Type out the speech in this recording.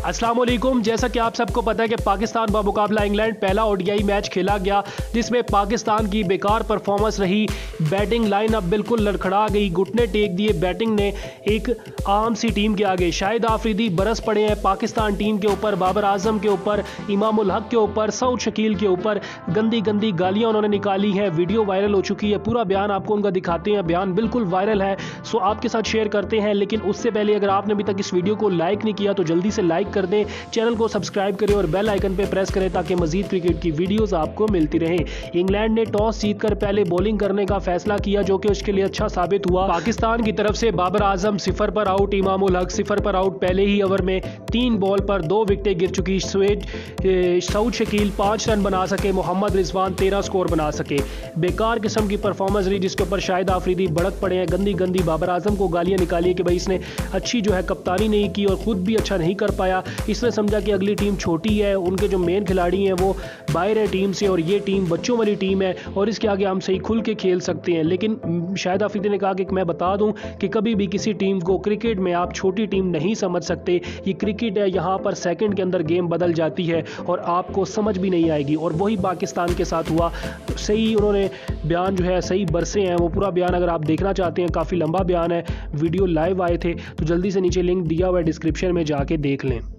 अस्सलाम वालेकुम। जैसा कि आप सबको पता है कि पाकिस्तान का मुकाबला इंग्लैंड पहला ओडीआई मैच खेला गया जिसमें पाकिस्तान की बेकार परफॉर्मेंस रही। बैटिंग लाइनअप बिल्कुल लड़खड़ा गई, घुटने टेक दिए बैटिंग ने एक आम सी टीम के आगे। शाहिद आफरीदी बरस पड़े हैं पाकिस्तान टीम के ऊपर, बाबर आजम के ऊपर, इमामुल हक के ऊपर, सऊद शकील के ऊपर। गंदी गंदी गालियां उन्होंने निकाली हैं। वीडियो वायरल हो चुकी है, पूरा बयान आपको उनका दिखाते हैं। बयान बिल्कुल वायरल है, सो आपके साथ शेयर करते हैं। लेकिन उससे पहले अगर आपने अभी तक इस वीडियो को लाइक नहीं किया तो जल्दी से लाइक कर दें, चैनल को सब्सक्राइब करें और बेल आइकन पे प्रेस करें ताकि मजीद क्रिकेट की वीडियोस आपको मिलती रहे। इंग्लैंड ने टॉस जीतकर पहले बॉलिंग करने का फैसला किया जो कि उसके लिए अच्छा साबित हुआ। पाकिस्तान की तरफ से बाबर आजम 0 पर आउट, इमामुल हक 0 पर आउट। पहले ही ओवर में 3 बॉल पर 2 विकेटें गिर चुकी। सऊद शकील 5 रन बना सके, मोहम्मद रिजवान 13 स्कोर बना सके। बेकार किस्म की परफॉर्मेंस रही जिसके ऊपर शाहिद आफरीदी भड़क पड़े हैं। गंदी गंदी बाबर आजम को गालियां निकाली कि भाई इसने अच्छी जो है कप्तानी नहीं की और खुद भी अच्छा नहीं कर पाया। इसने समझा कि अगली टीम छोटी है, उनके जो मेन खिलाड़ी हैं वो बाहर है टीम से और ये टीम बच्चों वाली टीम है और इसके आगे हम सही खुल के खेल सकते हैं। लेकिन शाहिद आफरीदी ने कहा कि मैं बता दूं कि कभी भी किसी टीम को क्रिकेट में आप छोटी टीम नहीं समझ सकते। ये क्रिकेट है, यहाँ पर सेकंड के अंदर गेम बदल जाती है और आपको समझ भी नहीं आएगी। और वही पाकिस्तान के साथ हुआ। सही उन्होंने बयान जो है सही बरसे हैं। वो पूरा बयान अगर आप देखना चाहते हैं, काफ़ी लंबा बयान है, वीडियो लाइव आए थे, तो जल्दी से नीचे लिंक दिया हुआ है डिस्क्रिप्शन में, जाके देख लें।